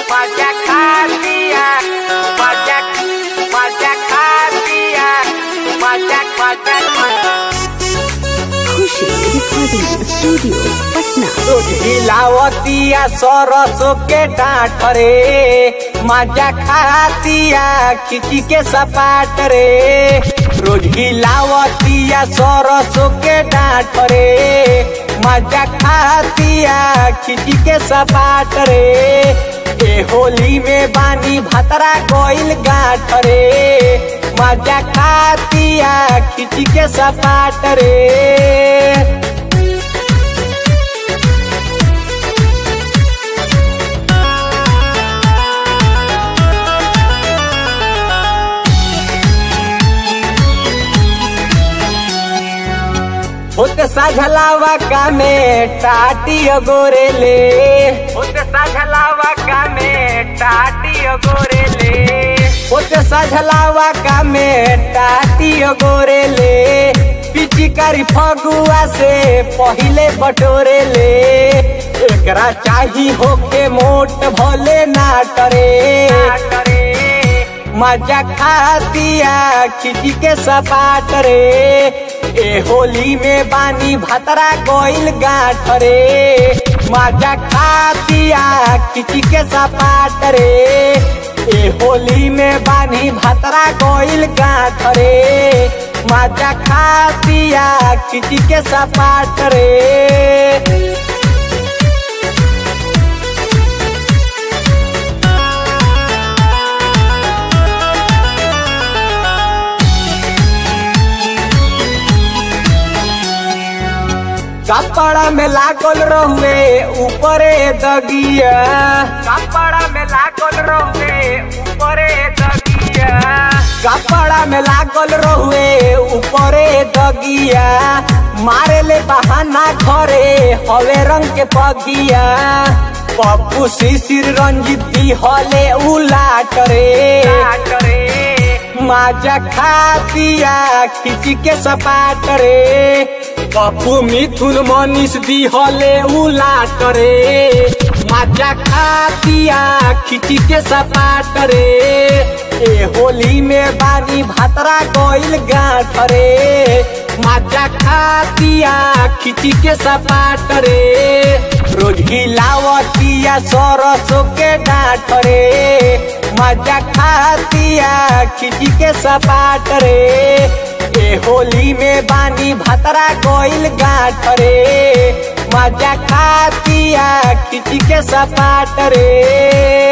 मजा खा दिया मजा खा दिया मजा खुशी रिकॉर्डिंग स्टूडियो पटना। रोज हिलावतिया सरसों के डांट रे मजा खातिया खिची के सपाट रे। रोज हिलावतिया सरसों के डांट रे मजा खातिया खिची के सपाट रे। ए होली में बानी भतरा कोइल गाठ रे मजा खातिया खिची के सपाट रे। होते साझलावा का में टाटी गोरेले होते साझलावा का में टाटी गोरेले होते साझलावा का में टाटी गोरेले। पिचकारी फगुआ से पहिले बटोरेले एकरा चाही होके मोट भले ना करे मजा खातिया खिची के सपाट रे। ए होली में बानी भतरा कोइल गाठ रे मजा खातिया खिची के सपाट रे। ए होली में बानी भतरा कोइल गाठ रे मजा खातिया खिची के सपाट रे। कपड़ा में लागल रहुए ऊपरे दगिया कपड़ा में लागल रहुए ऊपरे दगिया कपड़ा में लागल रहुए ऊपरे दगिया। मारे ले बहाना घरे हवे रंग के पगिया। पप्पू शिशिर रंजित दी हले उलाट रे मजा खातिया खिची के सपाट रे। पप्पू मिथुन मनीष दी हले उलाट रे मजा खातिया खिची के सपाट रे। ए होली में बानी भतरा कोइल गाठ रे मजा खातिया खिची के सपाट रे। रोज हिलावतिया सरसों के डांट रे मजा खातिया खिची के सपाट रे। ए होली में बानी भतरा कोइल गाठ रे मजा खातिया खिची के सपाट रे।